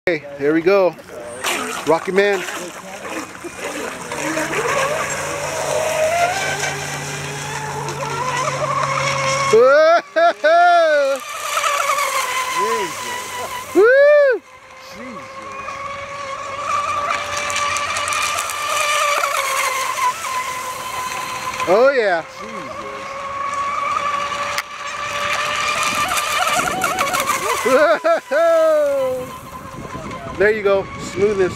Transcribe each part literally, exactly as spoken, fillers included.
Okay, here we go. Rocky Man. Woo! Oh yeah. There you go. Smoothness.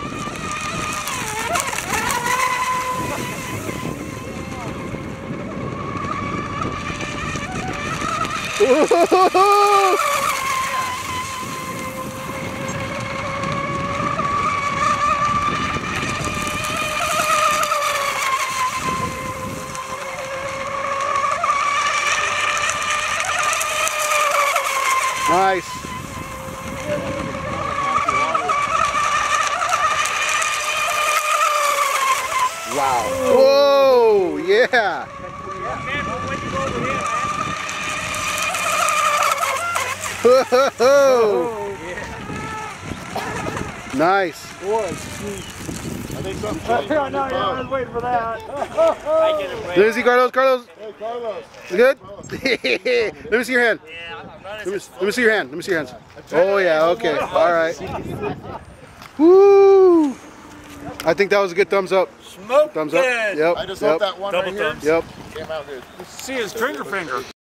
Nice. Wow. Whoa, yeah. Nice. Boy, sweet. I think something's I know, yeah, I was waiting for that. Let me see, Carlos. Carlos. Hey, Carlos. You good? Let me see your hand. Let me, let me see your hand. Let me see your hands. Oh, yeah. Okay. All right. Woo. I think that was a good thumbs up. Smoke Thumbs up. dead. Yep. I just yep. hope that one Double right here thumbs. Yep. came out good. See his trigger finger.